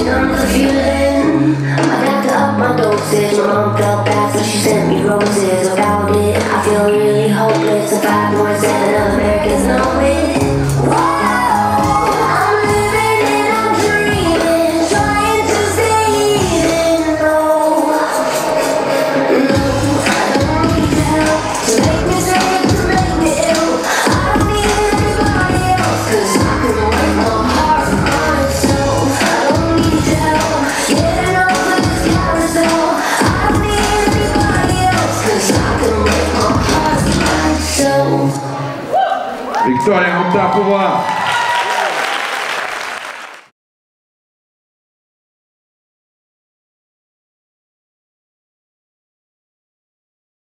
numb the feeling. I got to up my dosage. My mom felt bad, so she sent me roses. Without it, I feel really hopeless. And 5 more 7 of Americans know it. Viktoria Mutafova.